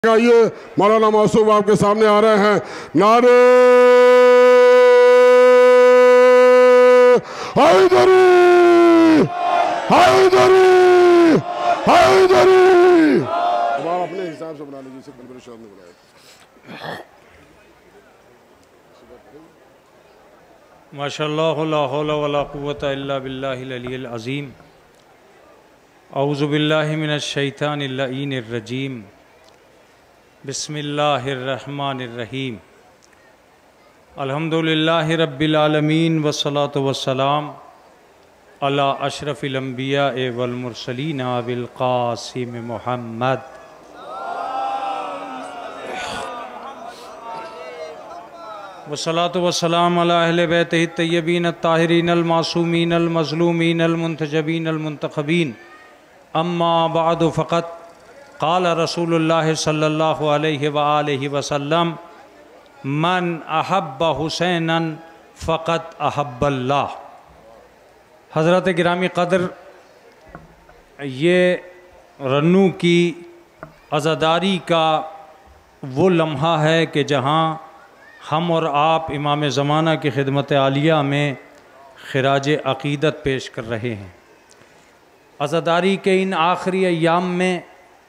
ये मौलाना मासूम आपके सामने आ रहे हैं। नारे हैदरी हैदरी हैदरी। अब आप अपने हिसाब से बना लीजिए, इसे बिल्कुल शांत नहीं बनाए। माशाअल्लाह ला हौला वला कुव्वता इल्ला बिल्लाहिल अलिय्यिल अज़ीम। औज़ु बिल्लाहि मिनश शैतानिर लईनिर रजीम। बिस्मिल्लाहिर्रहमानिर्रहीम। अल्हम्दुलिल्लाहि रब्बिल आलमीन वस्सलातु वस्सलाम अला अशरफिल अंबिया वल मुरसलीन अबिल क़ासिम मुहम्मद। वस्सलातु वस्सलाम अला अहले बैतिहि तय्यबीन अत्ताहिरीन अल मासूमीन अल मज़लूमीन अल मुंतजबीन अल मुंतखबीन। अम्मा बअदु फ़क़त क़ाल रसूलुल्लाह सल्लल्लाहु अलैहि व आलिहि वसल्लम मन अहब्ब हुसैनन फ़क़त अहब्बल्लाह। हज़रत गिरामी क़द्र, ये रन्नू की अज़ादारी का वो लम्हा है कि जहाँ हम और आप इमाम ज़माना की खिदमत आलिया में खिराज अक़ीदत पेश कर रहे हैं। अज़ादारी के इन आखिरी अय्याम में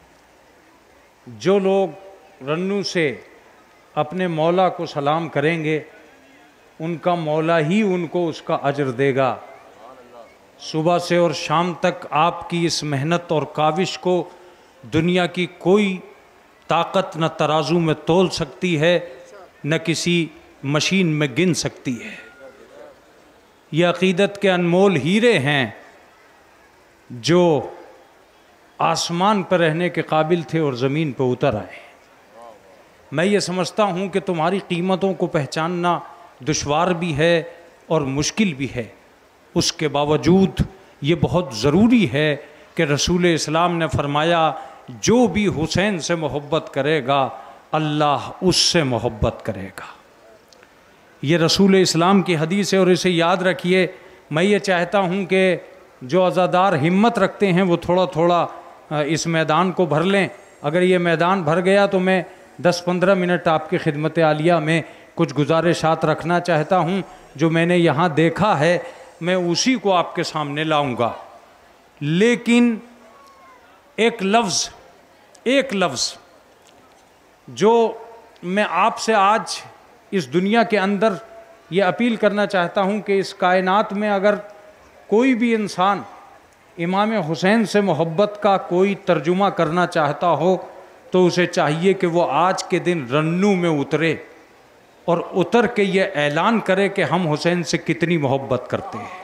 जो लोग रन्नू से अपने मौला को सलाम करेंगे, उनका मौला ही उनको उसका अजर देगा। सुबह से और शाम तक आपकी इस मेहनत और काविश को दुनिया की कोई ताकत न तराजू में तोल सकती है, न किसी मशीन में गिन सकती है। ये अक़ीदत के अनमोल हीरे हैं जो आसमान पर रहने के काबिल थे और ज़मीन पर उतर आए। मैं ये समझता हूँ कि तुम्हारी कीमतों को पहचानना दुश्वार भी है और मुश्किल भी है। उसके बावजूद ये बहुत ज़रूरी है कि रसूल इस्लाम ने फरमाया, जो भी हुसैन से मोहब्बत करेगा अल्लाह उससे मोहब्बत करेगा। ये रसूल इस्लाम की हदीस है और इसे याद रखिए। मैं ये चाहता हूँ कि जो अज़ादार हिम्मत रखते हैं वो थोड़ा थोड़ा इस मैदान को भर लें। अगर ये मैदान भर गया तो मैं 10-15 मिनट आपकी खिदमत आलिया में कुछ गुजारिशात रखना चाहता हूँ। जो मैंने यहाँ देखा है मैं उसी को आपके सामने लाऊंगा। लेकिन एक लफ्ज़ जो मैं आपसे आज इस दुनिया के अंदर ये अपील करना चाहता हूँ कि इस कायनात में अगर कोई भी इंसान इमाम हुसैन से मोहब्बत का कोई तर्जुमा करना चाहता हो तो उसे चाहिए कि वो आज के दिन रन्नू में उतरे और उतर के ये ऐलान करे कि हम हुसैन से कितनी मोहब्बत करते हैं।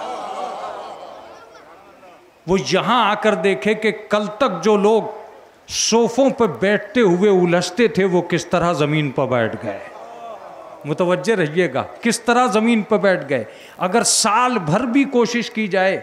वो यहाँ आकर देखे कि कल तक जो लोग सोफ़ों पर बैठते हुए उलझते थे वो किस तरह ज़मीन पर बैठ गए। मुतवज्जे रहिएगा, किस तरह ज़मीन पर बैठ गए। अगर साल भर भी कोशिश की जाए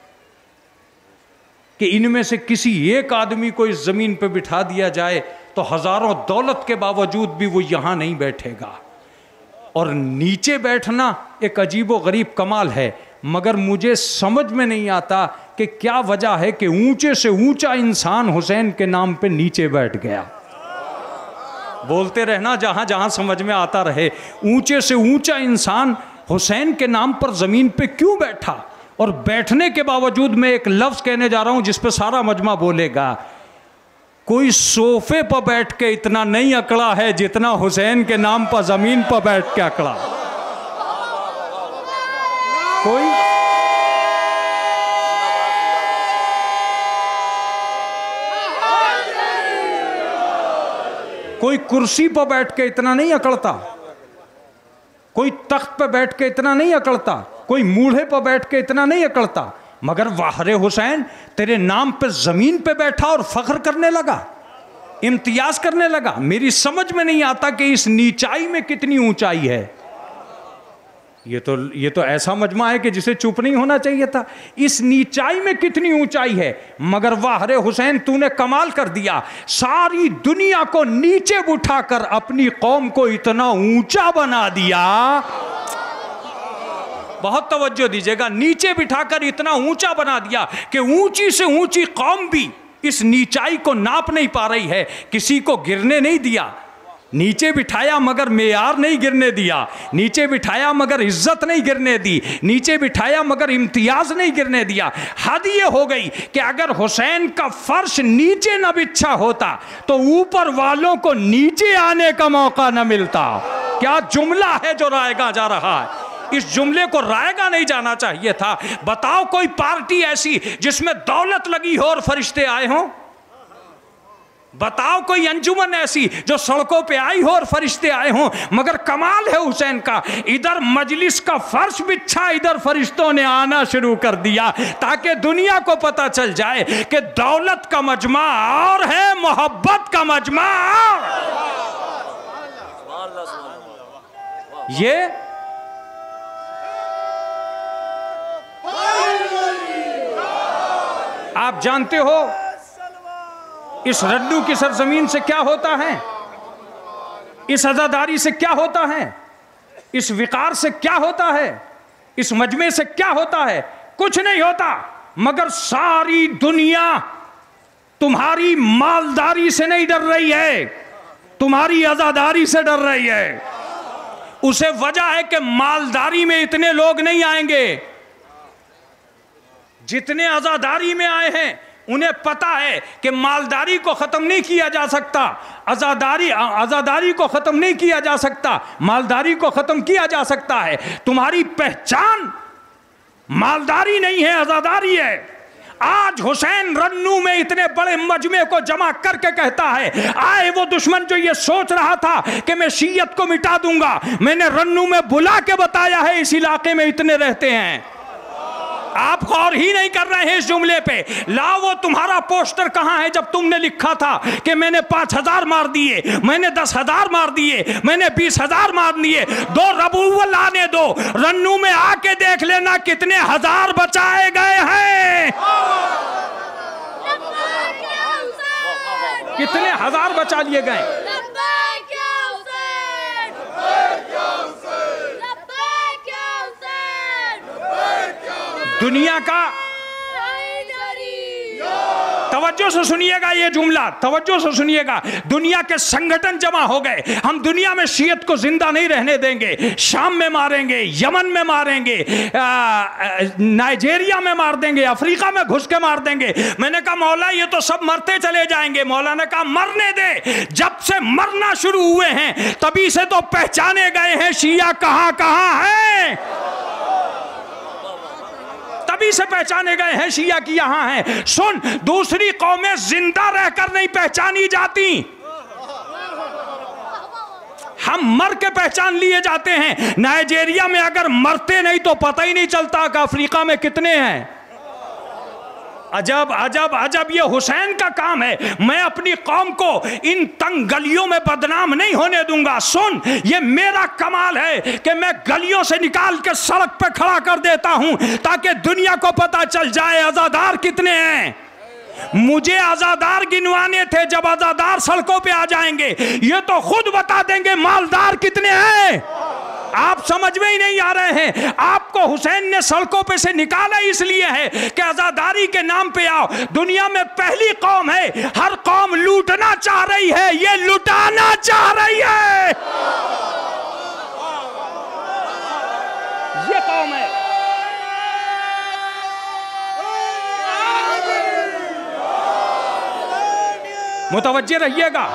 कि इनमें से किसी एक आदमी को इस ज़मीन पर बिठा दिया जाए तो हज़ारों दौलत के बावजूद भी वो यहाँ नहीं बैठेगा। और नीचे बैठना एक अजीब व गरीब कमाल है, मगर मुझे समझ में नहीं आता कि क्या वजह है कि ऊंचे से ऊंचा इंसान हुसैन के नाम पे नीचे बैठ गया। बोलते रहना जहाँ जहाँ समझ में आता रहे। ऊंचे से ऊंचा इंसान हुसैन के नाम पर ज़मीन पे क्यों बैठा? और बैठने के बावजूद मैं एक लफ्ज़ कहने जा रहा हूँ जिस पे सारा मजमा बोलेगा। कोई सोफे पर बैठ के इतना नहीं अकड़ा है जितना हुसैन के नाम पर ज़मीन पर बैठ के अकड़ा। कोई कुर्सी पर बैठ के इतना नहीं अकड़ता, कोई तख्त पर बैठ के इतना नहीं अकड़ता, कोई मूढ़े पर बैठ के इतना नहीं अकड़ता। मगर वाहरे हुसैन तेरे नाम पे ज़मीन पे बैठा और फ़ख्र करने लगा, इम्तियाज़ करने लगा। मेरी समझ में नहीं आता कि इस नीचाई में कितनी ऊंचाई है। ये तो ऐसा मजमा है कि जिसे चुप नहीं होना चाहिए था। इस नीचाई में कितनी ऊंचाई है। मगर वाहरे हुसैन तूने कमाल कर दिया, सारी दुनिया को नीचे उठाकर अपनी कौम को इतना ऊंचा बना दिया। बहुत तवज्जो दीजिएगा, नीचे बिठाकर इतना ऊंचा बना दिया कि ऊंची से ऊंची कौम भी इस नीचाई को नाप नहीं पा रही है। किसी को गिरने नहीं दिया, नीचे बिठाया मगर मेयार नहीं गिरने दिया, नीचे बिठाया मगर इज्जत नहीं गिरने दी, नीचे बिठाया मगर इम्तियाज नहीं गिरने दिया। हद ये हो गई कि अगर हुसैन का फर्श नीचे न बिछा होता तो ऊपर वालों को नीचे आने का मौका न मिलता। क्या जुमला है जो रायगा जा रहा है, इस जुमले को रायगा नहीं जाना चाहिए था। बताओ कोई पार्टी ऐसी जिसमें दौलत लगी हो और फरिश्ते आए हों? बताओ कोई अंजुमन ऐसी जो सड़कों पे आई हो और फरिश्ते आए हों? मगर कमाल है हुसैन का, इधर मजलिस का फर्श बिछा, इधर फरिश्तों ने आना शुरू कर दिया, ताकि दुनिया को पता चल जाए कि दौलत का मजमा और है, मोहब्बत का मजमा और। ये आप जानते हो इस रड्डू की सरजमीन से क्या होता है, इस अज़ादारी से क्या होता है, इस विकार से क्या होता है, इस मजमे से क्या होता है? कुछ नहीं होता, मगर सारी दुनिया तुम्हारी मालदारी से नहीं डर रही है, तुम्हारी अज़ादारी से डर रही है। उसे वजह है कि मालदारी में इतने लोग नहीं आएंगे जितने अज़ादारी में आए हैं। उन्हें पता है कि मालदारी को ख़त्म नहीं किया जा सकता, आज़ादारी को ख़त्म नहीं किया जा सकता, मालदारी को ख़त्म किया जा सकता है। तुम्हारी पहचान मालदारी नहीं है, आज़ादारी है। आज हुसैन रन्नू में इतने बड़े मजमे को जमा करके कहता है, आए वो दुश्मन जो ये सोच रहा था कि मैं शीयत को मिटा दूंगा, मैंने रन्नू में बुला के बताया है इस इलाके में इतने रहते हैं। आप गौर ही नहीं कर रहे हैं इस जुमले पे। लाओ वो तुम्हारा पोस्टर कहां है जब तुमने लिखा था कि मैंने 5000 मार दिए, मैंने 10,000 मार दिए, मैंने 20,000 मार दिए। 2 रबीउल आने दो, रन्नू में आके देख लेना कितने हजार बचाए गए हैं, कितने हजार बचा लिए गए। दुनिया का, तवज्जो से सुनिएगा ये जुमला, तवज्जो से सुनिएगा, दुनिया के संगठन जमा हो गए। हम दुनिया में शियत को जिंदा नहीं रहने देंगे, शाम में मारेंगे, यमन में मारेंगे, नाइजेरिया में मार देंगे, अफ्रीका में घुस के मार देंगे। मैंने कहा मौला ये तो सब मरते चले जाएंगे। मौला ने कहा मरने दे, जब से मरना शुरू हुए हैं तभी से तो पहचाने गए हैं शिया कहां कहां है, तभी से पहचाने गए हैं शिया की यहां है। सुन, दूसरी कौमें जिंदा रहकर नहीं पहचानी जाती, हम मर के पहचान लिए जाते हैं। नाइजेरिया में अगर मरते नहीं तो पता ही नहीं चलता कि अफ्रीका में कितने हैं। अजब अजब अजब, ये हुसैन का काम है। मैं अपनी कौम को इन तंग गलियों में बदनाम नहीं होने दूंगा। सुन, ये मेरा कमाल है कि मैं गलियों से निकाल के सड़क पे खड़ा कर देता हूं ताकि दुनिया को पता चल जाए आजादार कितने हैं। मुझे आजादार गिनवाने थे, जब आजादार सड़कों पे आ जाएंगे ये तो खुद बता देंगे मालदार कितने हैं। आप समझ में ही नहीं आ रहे हैं। आपको हुसैन ने सड़कों पे से निकाला इसलिए है कि आजादारी के नाम पे आओ। दुनिया में पहली कौम है, हर कौम लूटना चाह रही है, ये लुटाना चाह रही है, ये कौम है। मुतवज्जे रहिएगा।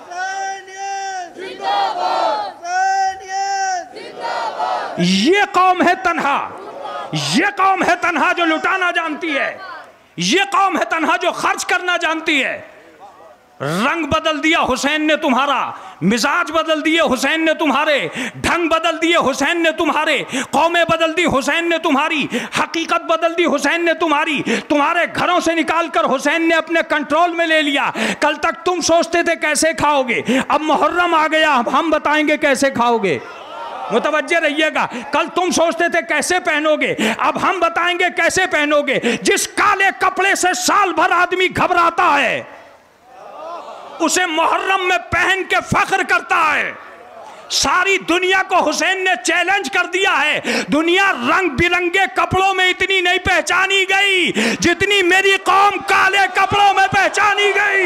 ये कौम है तन्हा, ये कौम है तन्हा जो लुटाना जानती है, ये कौम है तन्हा जो खर्च करना जानती है। रंग बदल दिया हुसैन ने तुम्हारा, मिजाज बदल दिए हुसैन ने तुम्हारे, ढंग बदल दिए हुसैन ने तुम्हारे, कौमें बदल दी हुसैन ने तुम्हारी, हकीकत बदल दी हुसैन ने तुम्हारी, तुम्हारे घरों से निकालकर हुसैन ने अपने कंट्रोल में ले लिया। कल तक तुम सोचते थे कैसे खाओगे, अब मुहर्रम आ गया, अब हम बताएंगे कैसे खाओगे। मुतवज्जे रहिएगा। कल तुम सोचते थे कैसे पहनोगे, अब हम बताएंगे कैसे पहनोगे। जिस काले कपड़े से साल भर आदमी घबराता है उसे मुहर्रम में पहन के फख्र करता है। सारी दुनिया को हुसैन ने चैलेंज कर दिया है। दुनिया रंग बिरंगे कपड़ों में इतनी नहीं पहचानी गई जितनी मेरी कौम काले कपड़ों में पहचानी गई।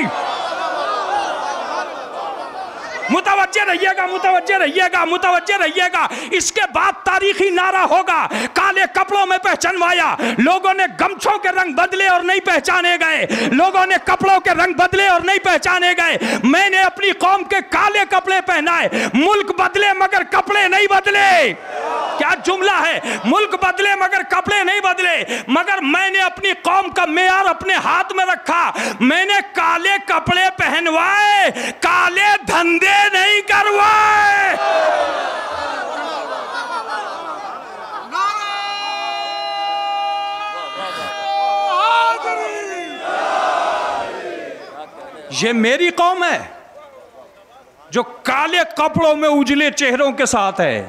मुतवज्जे रहिएगा, मुतवज्जे रहिएगा, मुतवज्जे रहिएगा। इसके बाद तारीखी नारा होगा, काले कपड़ों में पहचानवाया। लोगों ने गमछों के रंग बदले और नहीं पहचाने गए, लोगों ने कपड़ों के रंग बदले और नहीं पहचाने गए। मैंने अपनी कौम के काले कपड़े पहनाए। मुल्क बदले मगर कपड़े नहीं बदले। क्या जुमला है, मुल्क बदले मगर कपड़े नहीं बदले। मगर मैंने अपनी कौम का मेयार अपने हाथ में रखा। मैंने काले कपड़े पहनवाए, काले धंधे नहीं करवाए। ये मेरी कौम है जो काले कपड़ों में उजले चेहरों के साथ है,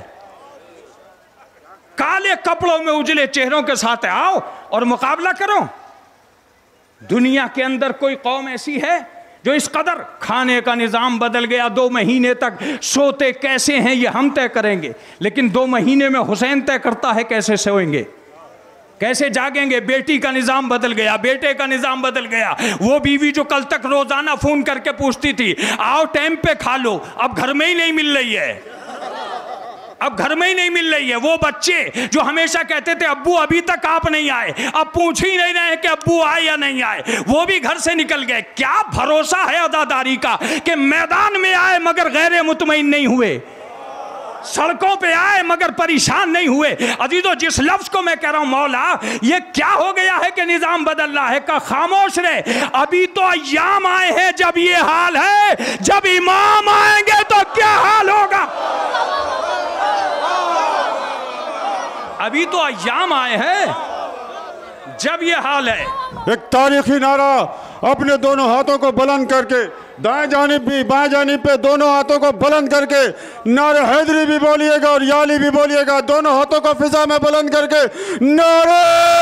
काले कपड़ों में उजले चेहरों के साथ है। आओ और मुकाबला करो। दुनिया के अंदर कोई कौम ऐसी है जो इस कदर खाने का निज़ाम बदल गया, 2 महीने तक सोते कैसे हैं ये हम तय करेंगे, लेकिन 2 महीने में हुसैन तय करता है कैसे सोएंगे, कैसे जागेंगे। बेटी का निज़ाम बदल गया, बेटे का निज़ाम बदल गया। वो बीवी जो कल तक रोजाना फोन करके पूछती थी आओ टाइम पे खा लो, अब घर में ही नहीं मिल रही है, अब घर में ही नहीं मिल रही है। वो बच्चे जो हमेशा कहते थे अब्बू अभी तक आप नहीं आए, अब पूछ ही नहीं रहे कि अब्बू आए या नहीं आए, वो भी घर से निकल गए। क्या भरोसा है अदादारी का कि मैदान में आए मगर गैर मुतमईन नहीं हुए, सड़कों पे आए मगर परेशान नहीं हुए। अजीजों, जिस लफ्ज को मैं कह रहा हूं मौला ये क्या हो गया है कि निजाम बदल रहा है, का खामोश रहे। अभी तो अय्याम आए हैं जब ये हाल है, जब इमाम आएंगे तो क्या हाल होगा। अभी तो अय्याम आए हैं जब ये हाल है। एक तारीखी नारा अपने दोनों हाथों को बुलंद करके, दाएं जानिब भी बाएं जानिब पे दोनों हाथों को बुलंद करके नारे हैदरी भी बोलिएगा और याली भी बोलिएगा। दोनों हाथों को फिजा में बुलंद करके नारे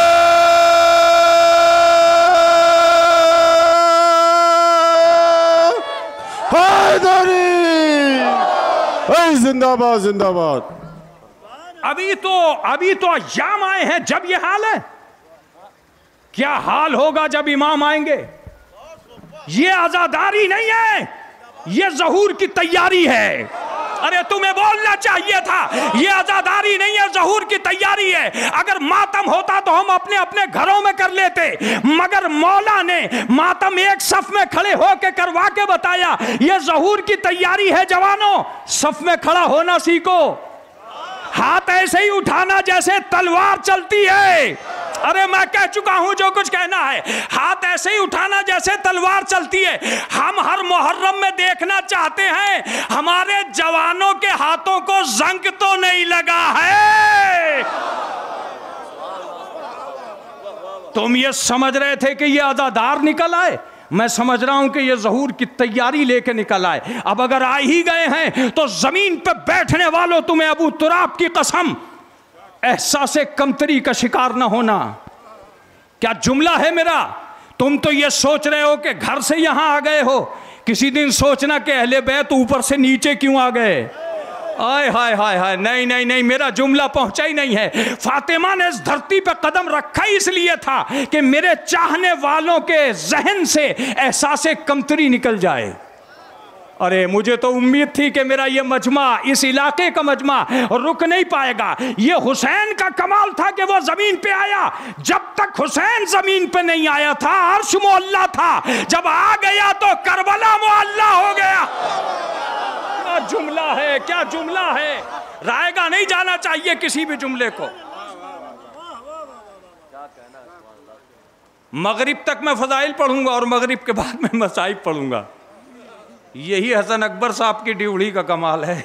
हैदरी, जिंदाबाद जिंदाबाद। अभी तो अय्याम आए हैं जब ये हाल है, क्या हाल होगा जब इमाम आएंगे। ये आजादारी नहीं है, ये ज़हूर की तैयारी है। अरे तुम्हें बोलना चाहिए था, ये आजादारी नहीं है, ज़हूर की तैयारी है। अगर मातम होता तो हम अपने अपने घरों में कर लेते, मगर मौला ने मातम एक सफ में खड़े होकर करवा के बताया। ये ज़हूर की तैयारी है जवानों, सफ में खड़ा होना सीखो। हाथ ऐसे ही उठाना जैसे तलवार चलती है। अरे मैं कह चुका हूं जो कुछ कहना है। हाथ ऐसे ही उठाना जैसे तलवार चलती है। हम हर मुहर्रम में देखना चाहते हैं हमारे जवानों के हाथों को जंग तो नहीं लगा है। तुम ये समझ रहे थे कि ये अज़ादार निकल आए, मैं समझ रहा हूं कि ये ज़हूर की तैयारी लेके निकल आए। अब अगर आ ही गए हैं तो जमीन पे बैठने वालों, तुम्हें अबू तुराब की कसम, एहसास कमतरी का शिकार ना होना। क्या जुमला है मेरा। तुम तो ये सोच रहे हो कि घर से यहां आ गए हो, किसी दिन सोचना कि अहले बैत ऊपर से नीचे क्यों आ गए। आय हाय हाय हाय, नहीं नहीं नहीं, मेरा जुमला पहुंचा ही नहीं है। फातिमा ने इस धरती पे कदम रखा ही इसलिए था कि मेरे चाहने वालों के जहन से एहसास कमतरी निकल जाए। अरे मुझे तो उम्मीद थी कि मेरा ये मजमा, इस इलाके का मजमा रुक नहीं पाएगा। ये हुसैन का कमाल था कि वो जमीन पे आया। जब तक हुसैन जमीन पे नहीं आया था अर्श मुअल्ला था, जब आ गया तो करबला मुअल्ला हो गया। क्या जुमला है, क्या जुमला है। रायगा नहीं जाना चाहिए किसी भी जुमले को। मगरिब तक मैं फजाइल पढ़ूंगा और मगरिब के बाद मैं मसाइब पढ़ूंगा। यही हसन अकबर साहब की ड्यूढ़ी का कमाल है।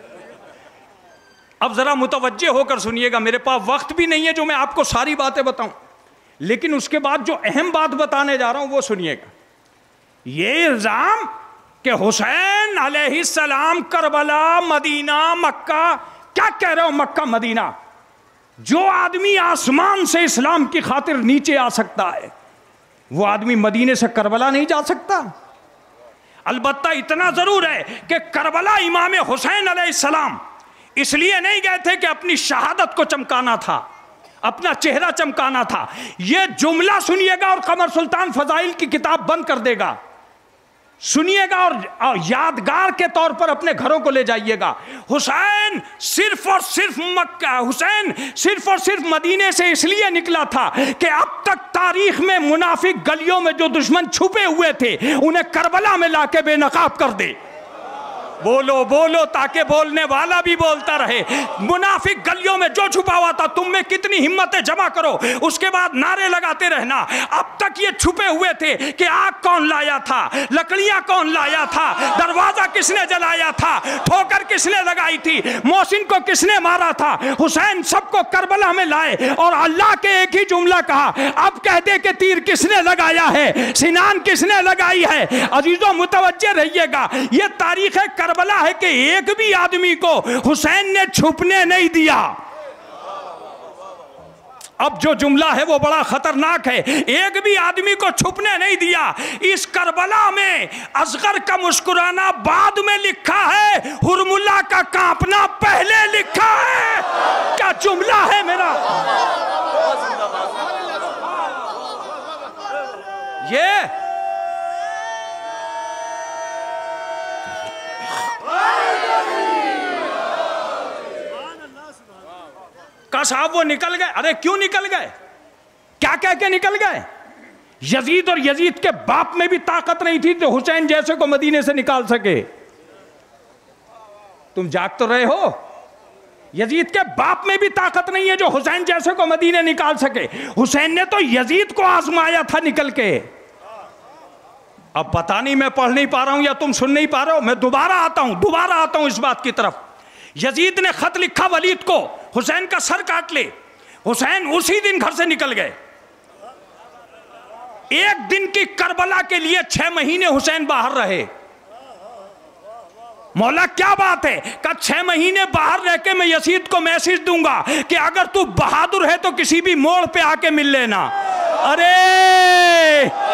अब जरा मुतवज्जे होकर सुनिएगा, मेरे पास वक्त भी नहीं है जो मैं आपको सारी बातें बताऊं, लेकिन उसके बाद जो अहम बात बताने जा रहा हूं वो सुनिएगा। ये इल्जाम कि हुसैन अलैहिस्सलाम करबला, मदीना, मक्का, क्या कह रहे हो मक्का मदीना, जो आदमी आसमान से इस्लाम की खातिर नीचे आ सकता है वो आदमी मदीने से करबला नहीं जा सकता। अलबत्ता इतना जरूर है कि करबला इमाम हुसैन अलैहिस्सलाम इसलिए नहीं गए थे कि अपनी शहादत को चमकाना था, अपना चेहरा चमकाना था। यह जुमला सुनिएगा और कमर सुल्तान फजाइल की किताब बंद कर देगा, सुनिएगा और यादगार के तौर पर अपने घरों को ले जाइएगा। हुसैन सिर्फ और सिर्फ मदीने से इसलिए निकला था कि अब तक तारीख में मुनाफिक गलियों में जो दुश्मन छुपे हुए थे उन्हें करबला में लाके बेनकाब कर दे। बोलो बोलो ताकि बोलने वाला भी बोलता रहे। मुनाफिक गलियों में जो छुपा हुआ था, तुम में कितनी हिम्मतें जमा करो, उसके बाद नारे लगाते रहना। अब तक ये छुपे हुए थे कि आग कौन लाया था, लकड़ियां कौन लाया था, दरवाजा किसने जलाया था, ठोकर किसने लगाई थी, मोहसिन को किसने मारा था। हुसैन सबको करबला में लाए और अल्लाह के एक ही जुमला कहा, अब कह दे कि तीर किसने लगाया है, सिनान किसने लगाई है। अजीजों मुतवज्जे रहिएगा, ये तारीख है करबला है कि एक भी आदमी को हुसैन ने छुपने नहीं दिया। अब जो जुमला है वो बड़ा खतरनाक है, एक भी आदमी को छुपने नहीं दिया। इस करबला में असगर का मुस्कुराना बाद में लिखा है, हुरमुल्ला का कांपना पहले लिखा है। क्या जुमला है मेरा ये। का साहब वो निकल गए। अरे क्यों निकल गए, क्या कह के निकल गए? यजीद और यजीद के बाप में भी ताकत नहीं थी जो हुसैन जैसे को मदीने से निकाल सके। तुम जाग तो रहे हो, यजीद के बाप में भी ताकत नहीं है जो हुसैन जैसे को मदीने निकाल सके। हुसैन ने तो यजीद को आजमाया था निकल के। अब पता नहीं मैं पढ़ नहीं पा रहा हूं या तुम सुन नहीं पा रहे हो, मैं दोबारा आता हूं इस बात की तरफ। यजीद ने खत लिखा वलीद को, हुसैन का सर काट ले। हुसैन उसी दिन घर से निकल गए। एक दिन की करबला के लिए 6 महीने हुसैन बाहर रहे। मौला क्या बात है, का 6 महीने बाहर रह के मैं यजीद को मैसेज दूंगा कि अगर तू बहादुर है तो किसी भी मोड़ पे आके मिल लेना। अरे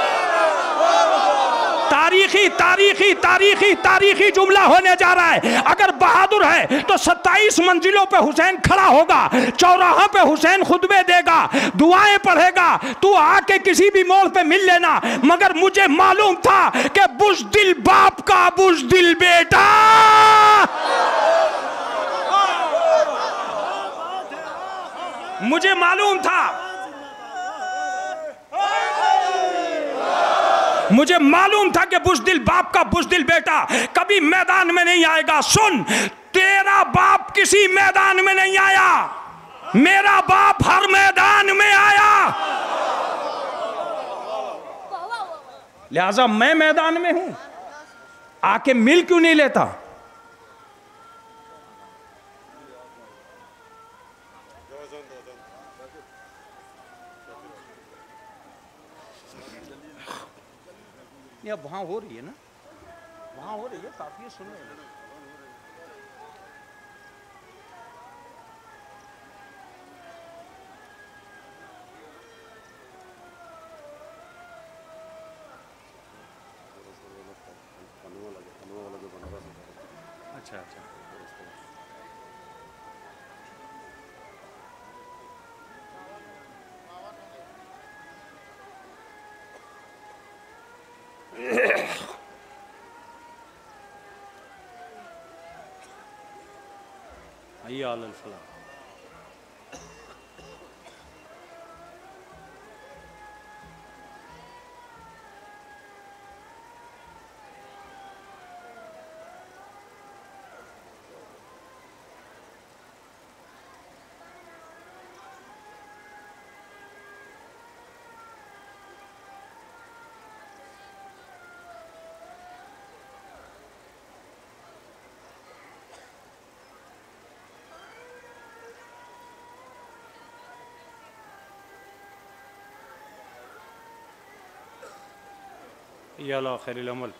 तारीखी जुमला होने जा रहा है। अगर बहादुर है तो 27 मंजिलों पे हुसैन खड़ा होगा, चौराहा पे हुसैन खुतबे देगा, दुआएं पढ़ेगा, तू आके किसी भी मोड़ पे मिल लेना। मगर मुझे मालूम था कि बुज़दिल बाप का बुज़दिल बेटा। मुझे मालूम था कि बुज़दिल बाप का बुज़दिल बेटा कभी मैदान में नहीं आएगा। सुन, तेरा बाप किसी मैदान में नहीं आया, मेरा बाप हर मैदान में आया। लिहाजा मैं मैदान में हूं, आके मिल क्यों नहीं लेता? अब वहां हो रही है ना, वहां हो रही है, काफी सुन रहे हैं। अच्छा अच्छा, हय्या अलल फलाह। या अला खैरिल अमल।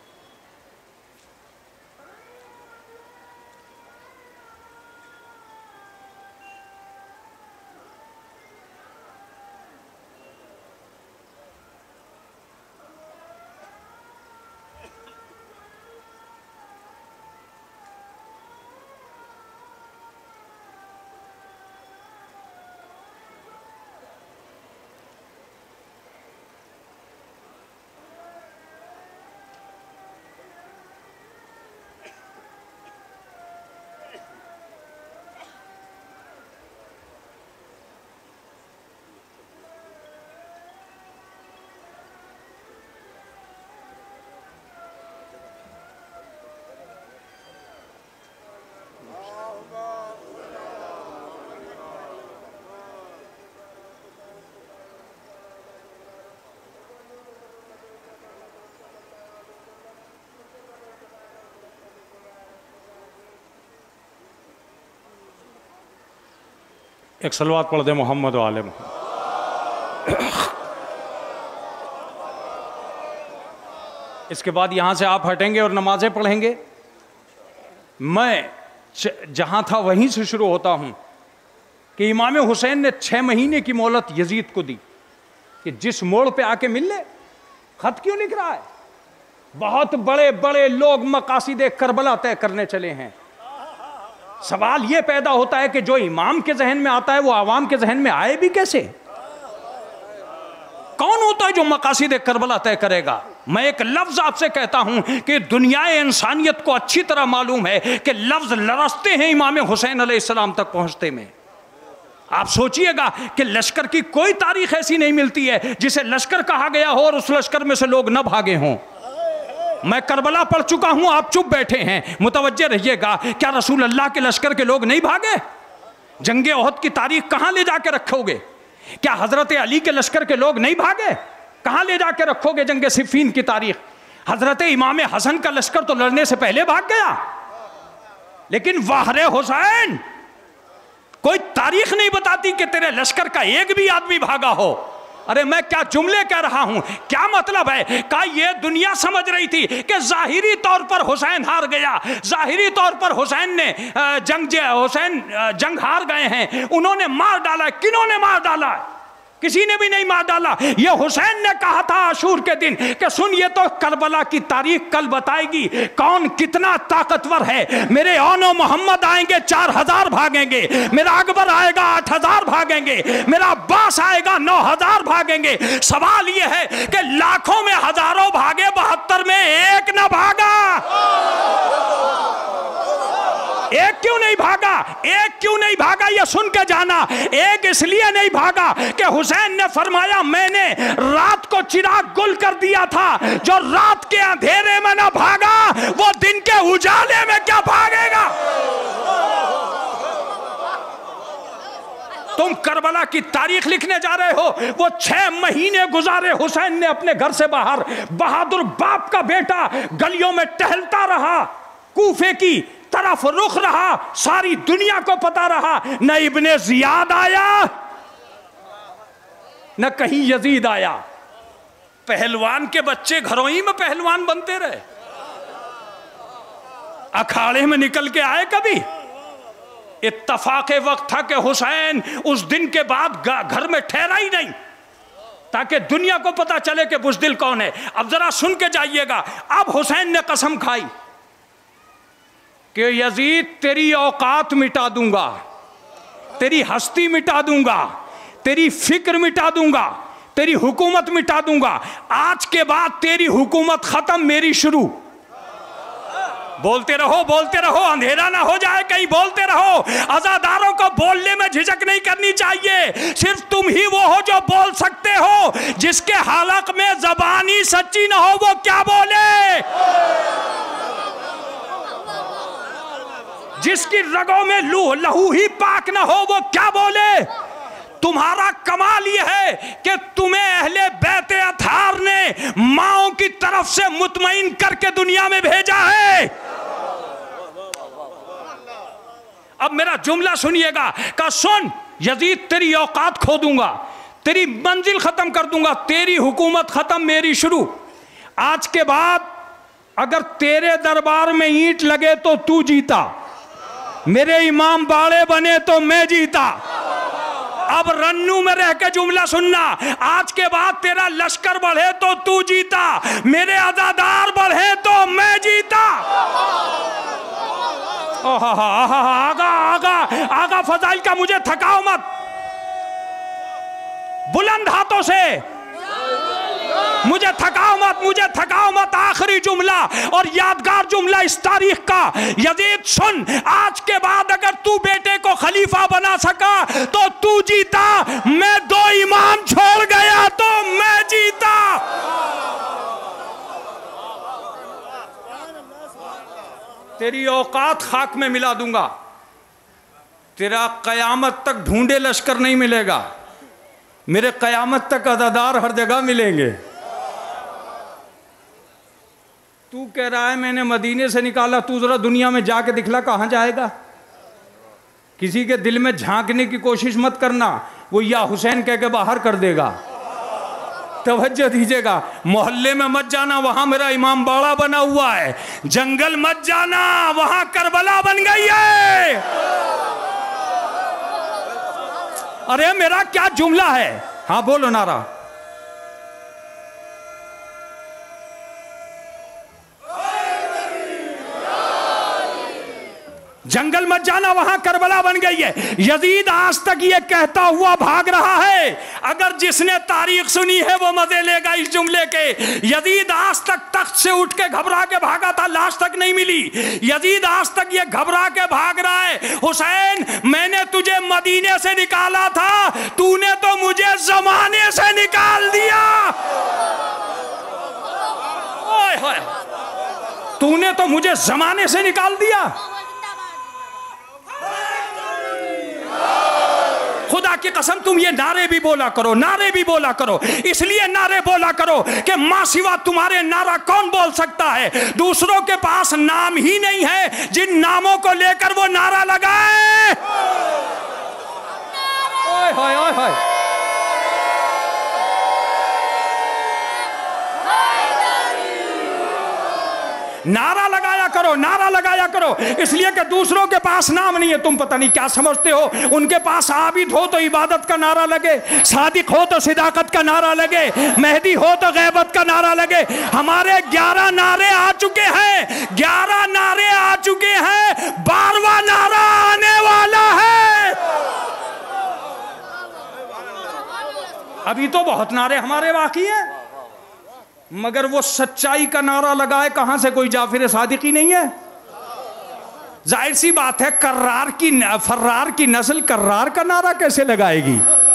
एक सलवात पढ़ दे मोहम्मद व आले मोहम्मद। इसके बाद यहाँ से आप हटेंगे और नमाजें पढ़ेंगे। मैं जहाँ था वहीं से शुरू होता हूँ कि इमाम हुसैन ने 6 महीने की मोहलत यजीद को दी कि जिस मोड़ पे आके मिल ले। खत क्यों लिख रहा है? बहुत बड़े बड़े लोग मकासिद करबला तय करने चले हैं। सवाल यह पैदा होता है कि जो इमाम के जहन में आता है वो आवाम के जहन में आए भी कैसे? कौन होता है जो मकासिद करबला तय करेगा? मैं एक लफ्ज आपसे कहता हूं कि दुनिया इंसानियत को अच्छी तरह मालूम है कि लफ्ज लरसते हैं इमाम हुसैन अलैहिस्सलाम तक पहुंचते में। आप सोचिएगा कि लश्कर की कोई तारीख ऐसी नहीं मिलती है जिसे लश्कर कहा गया हो और उस लश्कर में से लोग न भागे हों। मैं करबला पढ़ चुका हूं, आप चुप बैठे हैं, मुतवज्जे रहिएगा। क्या रसूल अल्लाह के लश्कर के लोग नहीं भागे? जंगे ओहद की तारीख कहां ले जाके रखोगे? क्या हजरत अली के लश्कर के लोग नहीं भागे? कहां ले जाके रखोगे जंगे सिफ़ीन की तारीख? हजरत इमाम हसन का लश्कर तो लड़ने से पहले भाग गया। लेकिन वाहरे हुसैन, कोई तारीख नहीं बताती कि तेरे लश्कर का एक भी आदमी भागा हो। अरे मैं क्या जुमले कह रहा हूं, क्या मतलब है? का ये दुनिया समझ रही थी कि जाहिरी तौर पर हुसैन हार गया, जाहिरी तौर पर हुसैन ने जंग हार गए हैं, उन्होंने मार डाला। किन्होंने मार डाला? किसी ने भी नहीं मार डाला। ये हुसैन ने कहा था आशूर के दिन कि सुन, ये तो करबला की तारीख कल बताएगी कौन कितना ताकतवर है। मेरे औनो मोहम्मद आएंगे 4000 भागेंगे, मेरा अकबर आएगा 8000 भागेंगे, मेरा अब्बास आएगा 9000 भागेंगे। सवाल ये है कि लाखों में हजारों भागे, 72 में एक न भागा। एक क्यों नहीं भागा? एक क्यों नहीं भागा ये सुन के जाना। एक इसलिए नहीं भागा कि हुसैन ने फरमाया मैंने रात को चिराग गुल कर दिया था। जो रात के अंधेरे में ना भागा वो दिन के उजाले में क्या भागेगा? तुम करबला की तारीख लिखने जा रहे हो। वो 6 महीने गुजारे हुसैन ने अपने घर से बाहर। बहादुर बाप का बेटा गलियों में टहलता रहा, कूफे की तरफ रुख रहा, सारी दुनिया को पता रहा। न इब्ने जियाद आया न कहीं यजीद आया। पहलवान के बच्चे घरों ही में पहलवान बनते रहे, अखाड़े में निकल के आए कभी? इत्तफाक वक्त था कि हुसैन उस दिन के बाद घर में ठहरा ही नहीं ताकि दुनिया को पता चले कि बुज़दिल कौन है। अब जरा सुन के जाइएगा। अब हुसैन ने कसम खाई कि यजीद तेरी औकात मिटा दूंगा, तेरी हस्ती मिटा दूंगा, तेरी फिक्र मिटा दूंगा, तेरी हुकूमत मिटा दूंगा। आज के बाद तेरी हुकूमत खत्म, मेरी शुरू। बोलते रहो, अंधेरा ना हो जाए कहीं, बोलते रहो। अज़ादारों को बोलने में झिझक नहीं करनी चाहिए। सिर्फ तुम ही वो हो जो बोल सकते हो। जिसके हालक में ज़बान ही सच्ची ना हो वो क्या बोले? जिसकी रगों में लहू ही पाक ना हो वो क्या बोले? तुम्हारा कमाल यह है कि तुम्हें अहले बैत अथार ने माओं की तरफ से मुतमईन करके दुनिया में भेजा है। अब मेरा जुमला सुनिएगा। का सुन, यजीद तेरी औकात खो दूंगा, तेरी मंजिल खत्म कर दूंगा, तेरी हुकूमत खत्म, मेरी शुरू। आज के बाद अगर तेरे दरबार में ईंट लगे तो तू जीता, मेरे इमाम बाड़े बने तो मैं जीता। अब रन्नू में रह के जुमला सुनना। आज के बाद तेरा लश्कर बढ़े तो तू जीता, मेरे अज़ादार बढ़े तो मैं जीता। आगा फजाइल का मुझे थकाओ मत। बुलंद हाथों से मुझे थकाओ मत। आखिरी जुमला और यादगार जुमला इस तारीख का। यजीद सुन, आज के बाद अगर तू बेटे को खलीफा बना सका तो तू जीता, मैं 2 इमाम छोड़ गया तो मैं जीता। तेरी औकात खाक में मिला दूंगा, तेरा कयामत तक ढूंढे लश्कर नहीं मिलेगा, मेरे कयामत तक अज़ादार हर जगह मिलेंगे। तू कह रहा है मैंने मदीने से निकाला, तू जरा दुनिया में जाके दिखला, कहां जाएगा? किसी के दिल में झांकने की कोशिश मत करना, वो या हुसैन कह के बाहर कर देगा। तवज्जो दीजिएगा, मोहल्ले में मत जाना, वहां मेरा इमाम बाड़ा बना हुआ है। जंगल मत जाना, वहां करबला बन गई है। अरे मेरा क्या जुमला है? हाँ बोलो नारा। जंगल मत जाना, वहां करबला बन गई है। यजीद आज तक ये कहता हुआ भाग रहा है। अगर जिसने तारीख सुनी है वो मजे लेगा इस जुमले के। यजीद आज तक तख्त से उठ के घबरा के भागा था, लाश तक नहीं मिली। यजीद आज तक ये घबरा के भाग रहा है, हुसैन मैंने तुझे मदीने से निकाला था, तूने तो मुझे जमाने से निकाल दिया। ओए होए, तूने तो मुझे जमाने से निकाल दिया। खुदा की कसम तुम ये नारे भी बोला करो, नारे भी बोला करो। इसलिए नारे बोला करो कि मां सिवा तुम्हारे नारा कौन बोल सकता है। दूसरों के पास नाम ही नहीं है जिन नामों को लेकर वो नारा लगाए। ओए होए ओए होए, नारा लगाया करो, नारा लगाया करो। इसलिए कि दूसरों के पास नाम नहीं है। तुम पता नहीं क्या समझते हो, उनके पास आबिद हो तो इबादत का नारा लगे, सादिक हो तो सिदाकत का नारा लगे, मेहदी हो तो गैबत का नारा लगे। हमारे 11 नारे आ चुके हैं, 11 नारे आ चुके हैं, 12वां नारा आने वाला है। अभी तो बहुत नारे हमारे बाकी हैं, मगर वो सच्चाई का नारा लगाए कहां से? कोई जाफिर सादिक ही नहीं है। जाहिर सी बात है, फर्रार की नस्ल कर्रार का नारा कैसे लगाएगी?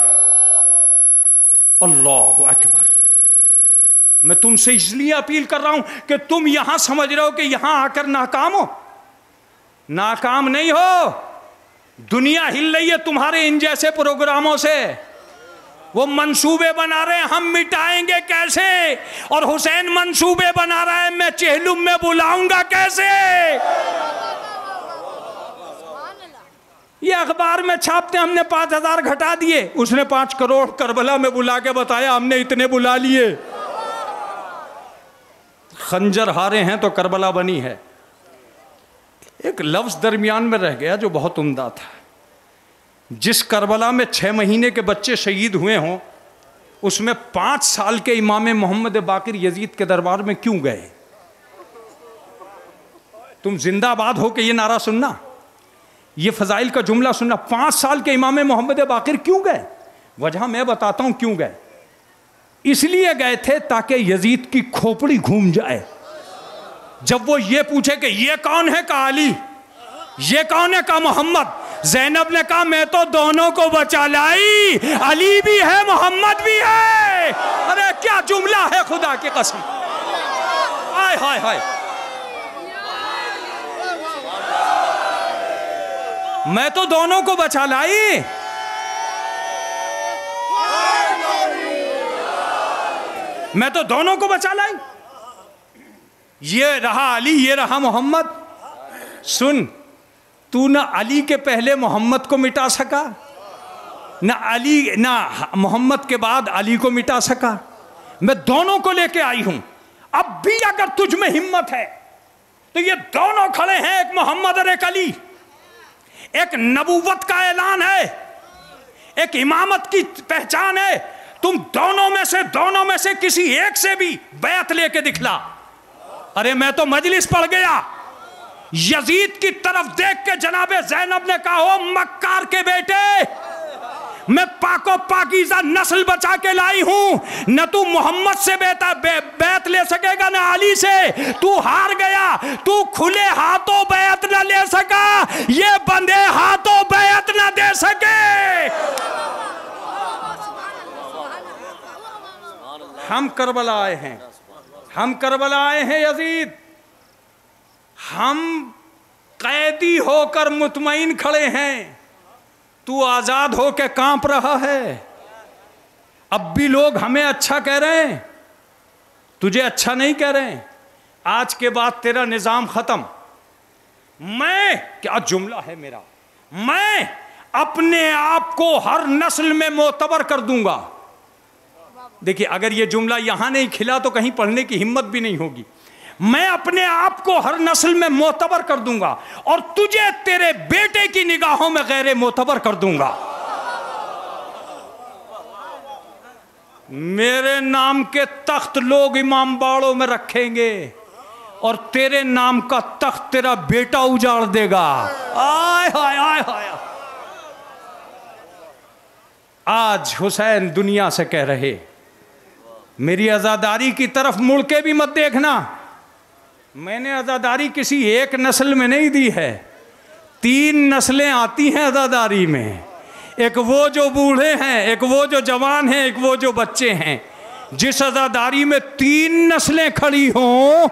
अल्लाहु अकबर। मैं तुमसे इसलिए अपील कर रहा हूं कि तुम यहां समझ रहे हो कि यहां आकर नाकाम हो। नाकाम नहीं हो, दुनिया हिल रही है तुम्हारे इन जैसे प्रोग्रामों से। वो मंसूबे बना रहे हैं हम मिटाएंगे कैसे, और हुसैन मंसूबे बना रहा है मैं चेहलुम में बुलाऊंगा कैसे। ये अखबार में छापते हमने 5000 घटा दिए, उसने 5 करोड़ करबला में बुला के बताया हमने इतने बुला लिए। खंजर हारे हैं तो करबला बनी है। एक लफ्ज दरमियान में रह गया जो बहुत उम्दा था। जिस करबला में 6 महीने के बच्चे शहीद हुए हों, उसमें 5 साल के इमाम मोहम्मद बाकिर यजीद के दरबार में क्यों गए? तुम जिंदाबाद हो के ये नारा सुनना, ये फजाइल का जुमला सुनना। 5 साल के इमाम मोहम्मद बाकिर क्यों गए? वजह मैं बताता हूं क्यों गए। इसलिए गए थे ताकि यजीद की खोपड़ी घूम जाए। जब वो ये पूछे कि ये कौन है का अली, ये कौन है का मोहम्मद, ज़ैनब ने कहा मैं तो दोनों को बचा लाई, अली भी है मोहम्मद भी है। अरे क्या जुमला है खुदा की कसम। हाय हाय हाय, मैं तो दोनों को बचा लाई। मैं तो दोनों को बचा लाई। ये रहा अली, ये रहा मोहम्मद। सुन, तू ना अली के पहले मोहम्मद को मिटा सका, ना अली ना मोहम्मद के बाद अली को मिटा सका। मैं दोनों को लेके आई हूं। अब भी अगर तुझ में हिम्मत है तो ये दोनों खड़े हैं, एक मोहम्मद और एक अली। एक नबूवत का ऐलान है, एक इमामत की पहचान है। तुम दोनों में से किसी एक से भी बैत लेके दिखला। अरे मैं तो मजलिस पढ़ गया। यजीद की तरफ देख के जनाबे ज़ैनब ने कहा, ओ मक्कार के बेटे, मैं पाको पाकीज़ा नस्ल बचा के लाई हूं। न तू मोहम्मद से बैत ले सकेगा न अली से। तू हार गया। तू खुले हाथों बैत न ले सका, ये बंधे हाथों बैत न दे सके। हम करबला आए हैं, हम करबला आए हैं यजीद। हम कैदी होकर मुतमईन खड़े हैं, तू आजाद होकर कांप रहा है। अब भी लोग हमें अच्छा कह रहे हैं, तुझे अच्छा नहीं कह रहे हैं। आज के बाद तेरा निजाम खत्म। मैं क्या जुमला है मेरा, मैं अपने आप को हर नस्ल में मोतबर कर दूंगा। देखिए, अगर ये जुमला यहां नहीं खिला तो कहीं पढ़ने की हिम्मत भी नहीं होगी। मैं अपने आप को हर नस्ल में मोतबर कर दूंगा और तुझे तेरे बेटे की निगाहों में गैर मोतबर कर दूंगा। मेरे नाम के तख्त लोग इमाम बाड़ों में रखेंगे और तेरे नाम का तख्त तेरा बेटा उजाड़ देगा। आय हाय आय हाय। आज हुसैन दुनिया से कह रहे, मेरी आजादारी की तरफ मुड़ के भी मत देखना। मैंने आजादारी किसी एक नस्ल में नहीं दी है, 3 नस्लें आती हैं आजादारी में। एक वो जो बूढ़े हैं, एक वो जो जवान हैं, एक वो जो बच्चे हैं। जिस आजादारी में 3 नस्लें खड़ी हों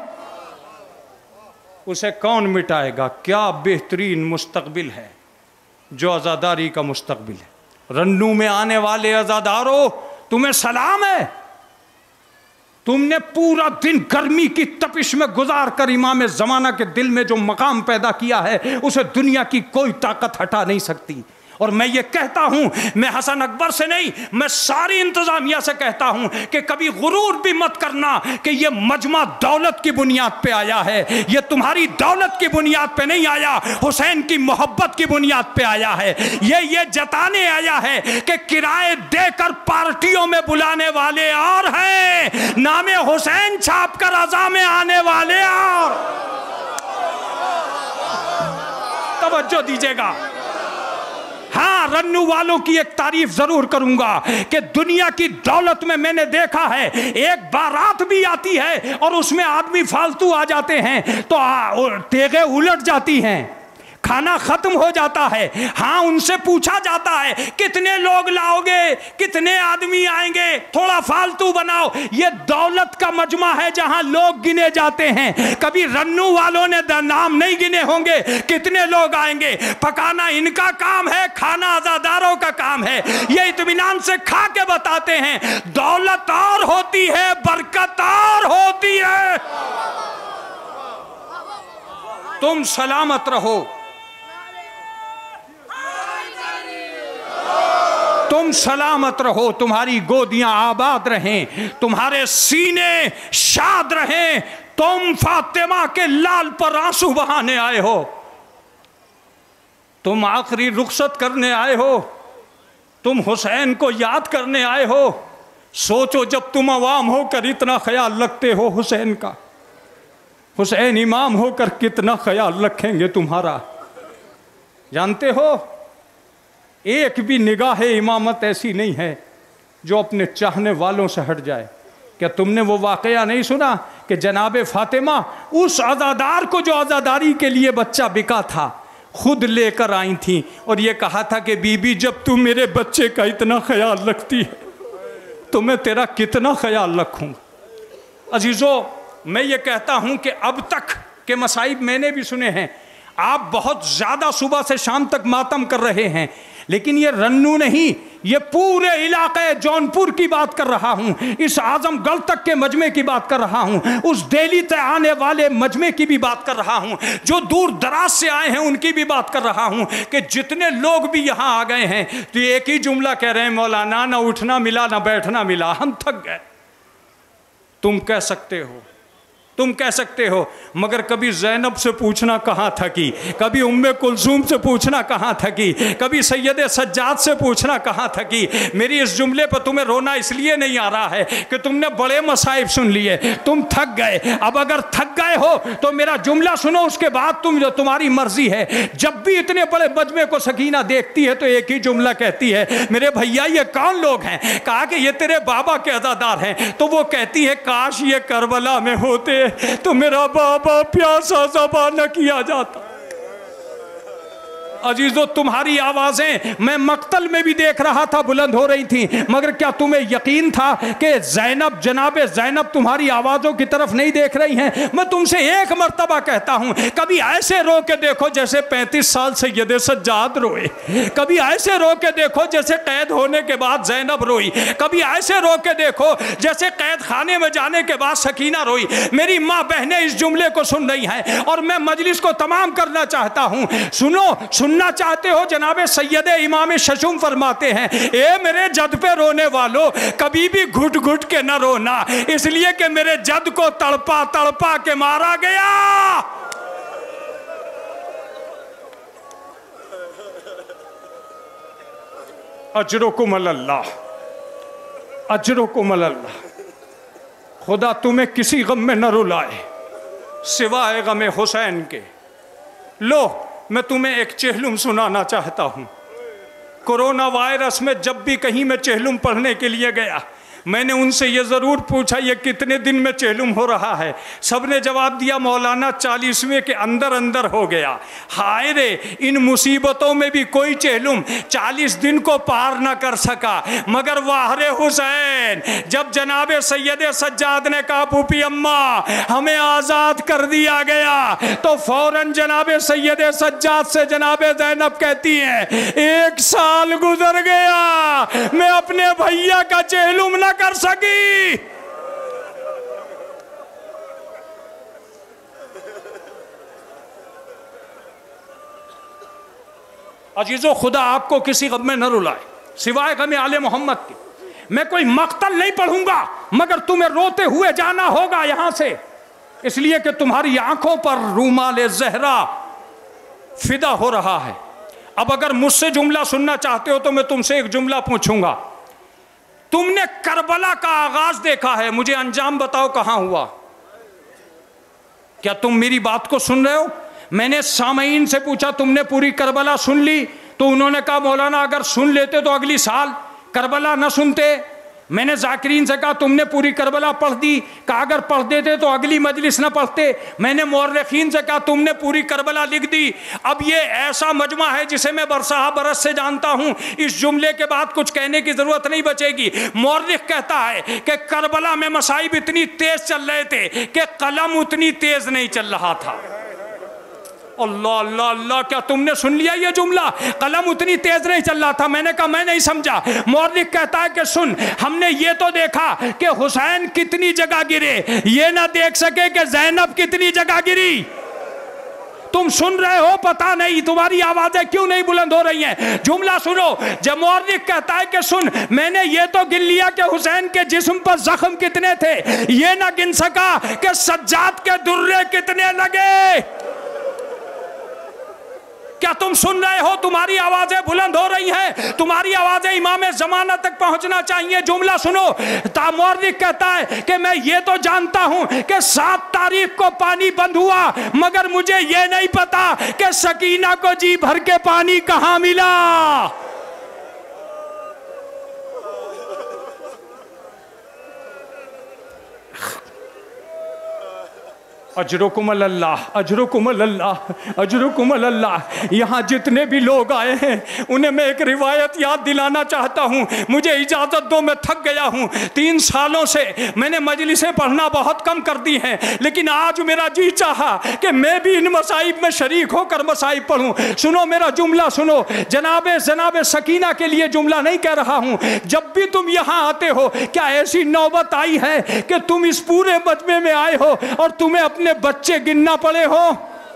उसे कौन मिटाएगा? क्या बेहतरीन मुस्तकबिल है जो आजादारी का मुस्तकबिल है। रन्नू में आने वाले आजादारों, तुम्हें सलाम है। तुमने पूरा दिन गर्मी की तपिश में गुजार कर इमाम ज़माना के दिल में जो मकाम पैदा किया है उसे दुनिया की कोई ताकत हटा नहीं सकती। और मैं ये कहता हूं, मैं हसन अकबर से नहीं, मैं सारी इंतजामिया से कहता हूं कि कभी गुरूर भी मत करना कि ये मजमा दौलत की बुनियाद पे आया है। ये तुम्हारी दौलत की बुनियाद पे नहीं आया, हुसैन की मोहब्बत की बुनियाद पे आया है। ये जताने आया है कि किराए देकर पार्टियों में बुलाने वाले और हैं, नामे हुसैन छाप कर अज़ा में आने वाले और। तवज्जो दीजिएगा। हाँ, रन्नू वालों की एक तारीफ जरूर करूंगा कि दुनिया की दौलत में मैंने देखा है, एक बारात भी आती है और उसमें आदमी फालतू आ जाते हैं तो तेगे उलट जाती हैं, खाना खत्म हो जाता है। हाँ, उनसे पूछा जाता है कितने लोग लाओगे, कितने आदमी आएंगे, थोड़ा फालतू बनाओ। ये दौलत का मजमा है जहां लोग गिने जाते हैं। कभी रन्नू वालों ने नाम नहीं गिने होंगे कितने लोग आएंगे। पकाना इनका काम है, खाना आजादारों का काम है। ये इत्मीनान से खा के बताते हैं दौलत और होती है, बरकत और होती है। तुम सलामत रहो, तुम सलामत रहो, तुम्हारी गोदियां आबाद रहें, तुम्हारे सीने शाद रहें। तुम फातिमा के लाल पर आंसू बहाने आए हो, तुम आखिरी रुखसत करने आए हो, तुम हुसैन को याद करने आए हो। सोचो, जब तुम अवाम होकर इतना ख्याल रखते हो हुसैन का, हुसैन इमाम होकर कितना ख्याल रखेंगे तुम्हारा। जानते हो, एक भी निगाह इमामत ऐसी नहीं है जो अपने चाहने वालों से हट जाए। क्या तुमने वो वाकया नहीं सुना कि जनाबे फातिमा उस आज़ादार को जो आज़ादारी के लिए बच्चा बिका था खुद लेकर आई थी और ये कहा था कि बीबी, जब तू मेरे बच्चे का इतना ख्याल रखती है तो मैं तेरा कितना ख्याल रखूँगा। अजीज़ों, मैं ये कहता हूँ कि अब तक के मसाइब मैंने भी सुने हैं। आप बहुत ज़्यादा सुबह से शाम तक मातम कर रहे हैं, लेकिन ये रन्नू नहीं, ये पूरे इलाके जौनपुर की बात कर रहा हूँ, इस आजमगढ़ तक के मजमे की बात कर रहा हूँ, उस दिल्ली से आने वाले मजमे की भी बात कर रहा हूँ, जो दूर दराज से आए हैं उनकी भी बात कर रहा हूँ कि जितने लोग भी यहाँ आ गए हैं तो एक ही जुमला कह रहे हैं, मौलाना ना उठना मिला ना बैठना मिला, हम थक गए। तुम कह सकते हो, तुम कह सकते हो, मगर कभी ज़ैनब से पूछना कहाँ थकी, कभी उम्मे कुलसूम से पूछना कहाँ थकी, कभी सैयद सज्जाद से पूछना कहाँ थकी। मेरी इस जुमले पर तुम्हें रोना इसलिए नहीं आ रहा है कि तुमने बड़े मसाइब सुन लिए, तुम थक गए। अब अगर थक गए हो तो मेरा जुमला सुनो, उसके बाद तुम्हारी मर्जी है। जब भी इतने बड़े मजमे को सकीना देखती है तो एक ही जुमला कहती है, मेरे भैया ये कौन लोग हैं? कहा कि ये तेरे बाबा के अज़ादार हैं। तो वो कहती है, काश ये करबला में होते तो मेरा बाबा प्यासा ज़बा न किया जाता। अजीजों, तुम्हारी आवाज़ें मैं मक्तल में भी देख रहा था बुलंद हो रही थी, मगर क्या तुम्हें यकीन था कि ज़ैनब, जनाबे ज़ैनब तुम्हारी आवाज़ों की तरफ नहीं देख रही हैं? मैं तुमसे एक मर्तबा कहता हूँ, कभी ऐसे रो के देखो जैसे 35 साल सैयद सज्जाद रोए, कभी ऐसे रो के देखो जैसे कैद होने के बाद ज़ैनब रोई, कभी ऐसे रो के देखो जैसे कैद खाने में जाने के बाद सकीना रोई। मेरी माँ बहनें इस जुमले को सुन रही हैं और मैं मजलिस को तमाम करना चाहता हूँ। सुनो, सुनना चाहते हो? जनाबे सैयद इमाम शशुम फरमाते हैं, ए मेरे जद पे रोने वालों, कभी भी घुट घुट के न रोना, इसलिए कि मेरे जद को तड़पा तड़पा के मारा गया। अजरुकुम अल्लाह, अजरुकुम अल्लाह। खुदा तुम्हें किसी गम में न रुलाए सिवाय गम हुसैन के। लो मैं तुम्हें एक चेहलुम सुनाना चाहता हूँ। कोरोना वायरस में जब भी कहीं मैं चेहलुम पढ़ने के लिए गया, मैंने उनसे ये ज़रूर पूछा ये कितने दिन में चेहलुम हो रहा है। सब ने जवाब दिया मौलाना 40वें के अंदर अंदर हो गया। हाय रे, इन मुसीबतों में भी कोई चेहलुम 40 दिन को पार न कर सका। मगर वाहरे हुसैन, जब जनाबे सैयद सज्जाद ने कहा फूफी अम्मा हमें आज़ाद कर दिया गया, तो फौरन जनाबे सैयद सज्जाद से जनाबे ज़ैनब कहती हैं 1 साल गुजर गया, मैं अपने भैया का चेहलुम न कर सकी। अजीजों, खुदा आपको किसी गम में न रुलाए सिवाय गम आले मोहम्मद के। मैं कोई मक्तल नहीं पढ़ूंगा, मगर तुम्हें रोते हुए जाना होगा यहां से, इसलिए कि तुम्हारी आंखों पर रूमाल ज़हरा फिदा हो रहा है। अब अगर मुझसे जुमला सुनना चाहते हो तो मैं तुमसे एक जुमला पूछूंगा। तुमने करबला का आगाज देखा है, मुझे अंजाम बताओ कहां हुआ? क्या तुम मेरी बात को सुन रहे हो? मैंने सामईन से पूछा तुमने पूरी करबला सुन ली? तो उन्होंने कहा मौलाना अगर सुन लेते तो अगली साल करबला न सुनते। मैंने जाकिरीन से कहा तुमने पूरी करबला पढ़ दी? कहा अगर पढ़ देते तो अगली मजलिस न पढ़ते। मैंने मौर्रिखीन से कहा तुमने पूरी करबला लिख दी। अब ये ऐसा मजमा है जिसे मैं बरसहा बरस से जानता हूँ, इस जुमले के बाद कुछ कहने की ज़रूरत नहीं बचेगी। मौर्रिख कहता है कि करबला में मसाइब इतनी तेज़ चल रहे थे कि कलम उतनी तेज़ नहीं चल रहा था। अल्लाह अल्लाह अल्लाह, क्या तुमने सुन लिया ये जुमला? कलम उतनी तेज नहीं चल रहा था। मैंने कहा मैं नहीं समझा। मौलिक कहता है कि सुन, हमने ये तो देखा कि हुसैन कितनी जगह गिरे, ये ना देख सके कि ज़ैनब कितनी जगह गिरी। तुम सुन रहे हो? पता नहीं तुम्हारी आवाजें क्यों नहीं बुलंद हो रही हैं। जुमला सुनो। जब मौलिक कहता है कि सुन, मैंने ये तो गिन लिया कि हुसैन के जिस्म पर जख्म कितने थे, ये ना गिन सका कि सज्जाद के दुर्रे कितने लगे। क्या तुम सुन रहे हो? तुम्हारी आवाजें बुलंद हो रही हैं, तुम्हारी आवाजें इमाम ज़माना तक पहुंचना चाहिए। जुमला सुनो। तामौर्दिक कहता है कि मैं ये तो जानता हूं कि 7 तारीख को पानी बंद हुआ, मगर मुझे ये नहीं पता कि सकीना को जी भर के पानी कहां मिला। अजरुकुम अल्लाह, अजरुकुम अल्लाह, अजरुकुम अल्लाह। यहाँ जितने भी लोग आए हैं उन्हें मैं एक रिवायत याद दिलाना चाहता हूँ। मुझे इजाज़त दो, मैं थक गया हूँ। 3 सालों से मैंने मजलिसें पढ़ना बहुत कम कर दी हैं, लेकिन आज मेरा जी चाहा कि मैं भी इन मसाइब में शरीक होकर मसाइब पढ़ूँ। सुनो मेरा जुमला सुनो। जनाबे सकीना के लिए जुमला नहीं कह रहा हूँ। जब भी तुम यहाँ आते हो, क्या ऐसी नौबत आई है कि तुम इस पूरे मजमे में आए हो और तुम्हें अपने बच्चे गिनना पड़े हो?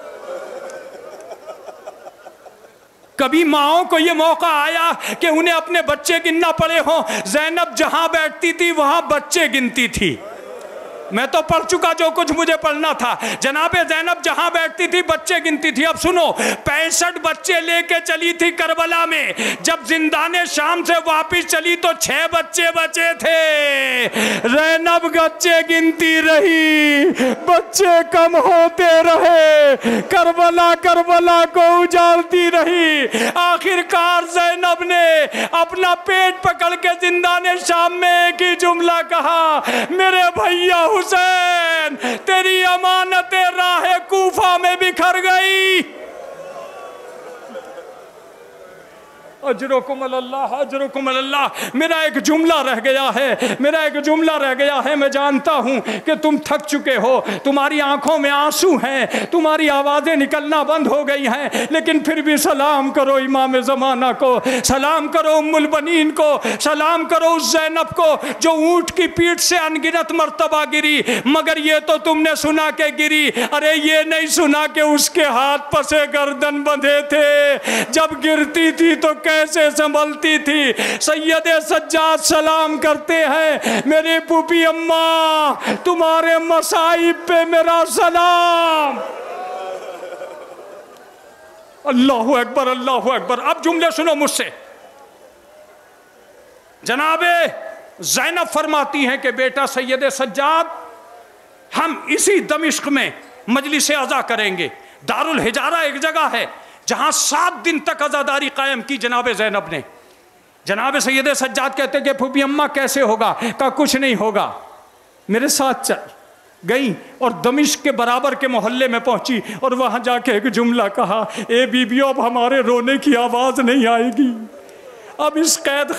कभी माओं को यह मौका आया कि उन्हें अपने बच्चे गिनना पड़े हो? ज़ैनब जहां बैठती थी वहां बच्चे गिनती थी। मैं तो पढ़ चुका जो कुछ मुझे पढ़ना था। जनाबे ज़ैनब जहां बैठती थी बच्चे गिनती थी। अब सुनो, 65 बच्चे लेके चली थी करबला में। जब जिंदाने शाम से वापस चली तो 6 बच्चे बचे थे। ज़ैनब बच्चे गिनती रही, बच्चे कम होते रहे, करबला करबला को उजाड़ती रही। आखिरकार ज़ैनब ने अपना पेट पकड़ के जिंदाने शाम में एक ही जुमला कहा, मेरे भैया हुसैन, तेरी अमानतें राहे कूफा में बिखर गई। अजरुकुम अल्लाह, अजरुकुम अल्लाह। मेरा एक जुमला रह गया है, मेरा एक जुमला रह गया है। मैं जानता हूँ कि तुम थक चुके हो, तुम्हारी आंखों में आंसू हैं, तुम्हारी आवाज़ें निकलना बंद हो गई हैं, लेकिन फिर भी सलाम करो इमाम ज़माना को, सलाम करो उम्मुल बनीन को, सलाम करो उस ज़ैनब को जो ऊँट की पीठ से अनगिनत मर्तबा गिरी, मगर ये तो तुमने सुना के गिरी। अरे ये नहीं सुना कि उसके हाथ पसे गर्दन बंधे थे, जब गिरती थी तो कैसे संभलती थी। सैयदे सज्जाद सलाम करते हैं, मेरी पुपी अम्मा तुम्हारे मसाइब पे मेरा सलाम। अल्लाहु अकबर, अल्लाहु अकबर। अब जुमले सुनो मुझसे। जनाबे ज़ैनब फरमाती हैं कि बेटा सैयदे सज्जाद, हम इसी दमिश्क में मजलिस अज़ा करेंगे। दारुल हिजारा एक जगह है जहां 7 दिन तक अज़ादारी कायम की जनाब ज़ैनब ने। जनाब सैयद सज्जाद कहते कि फूफी अम्मा कैसे होगा? कहा कुछ नहीं होगा, मेरे साथ चल। गई और दमिश्क के बराबर के मोहल्ले में पहुंची और वहां जाके एक जुमला कहा, ए बीबियों अब हमारे रोने की आवाज़ नहीं आएगी, अब इस कैद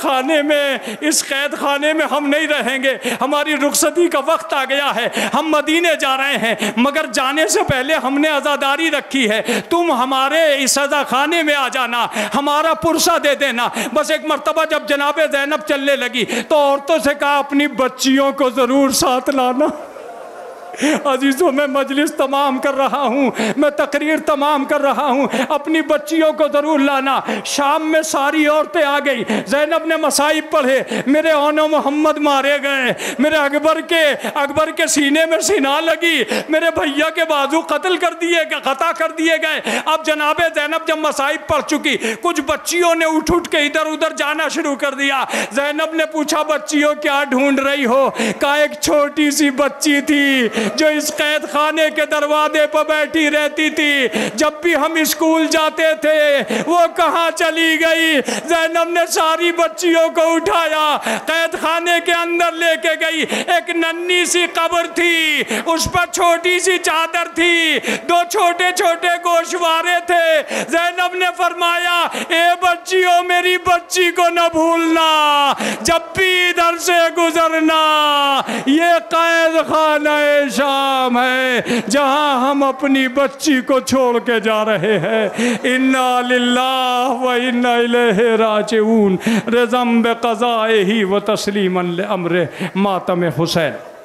खाने में हम नहीं रहेंगे, हमारी रुखसती का वक्त आ गया है, हम मदीने जा रहे हैं, मगर जाने से पहले हमने अज़ादारी रखी है, तुम हमारे इस अज़ा खाने में आ जाना, हमारा पुरसा दे देना। बस एक मर्तबा जब जनाब ज़ैनब चलने लगी तो औरतों से कहा अपनी बच्चियों को ज़रूर साथ लाना। अजीज़ों मैं मजलिस तमाम कर रहा हूँ, मैं तकरीर तमाम कर रहा हूँ, अपनी बच्चियों को ज़रूर लाना। शाम में सारी औरतें आ गई, ज़ैनब ने मसाइब पढ़े, मेरे औनो मोहम्मद मारे गए, मेरे अकबर के सीने में सीना लगी, मेरे भैया के बाजू कता कर दिए गए। अब जनाब ज़ैनब जब मसाइब पढ़ चुकी, कुछ बच्चियों ने उठ के इधर उधर जाना शुरू कर दिया। ज़ैनब ने पूछा बच्चियों क्या ढूंढ रही हो? कहा एक छोटी सी बच्ची थी जो इस कैद खाने के दरवाजे पर बैठी रहती थी, जब भी हम स्कूल जाते थे वो कहाँ चली गई? ज़ैनब ने सारी बच्चियों को उठाया, कैद खाने के अंदर लेके गई। एक नन्ही सी कब्र थी, उस पर छोटी सी चादर थी, 2 छोटे छोटे गोशवारे थे। ज़ैनब ने फरमाया ए बच्चियों मेरी बच्ची को न भूलना, जब भी इधर से गुजरना, ये कैद खाना शाम है जहां हम अपनी बच्ची को छोड़ के जा रहे हैं। इन्ना लिल्लाह व इन्ना इलैहि राजिऊन। रज़म बक़ज़ाइही व तस्लीमन लिअम्रिही मातम हुसैन।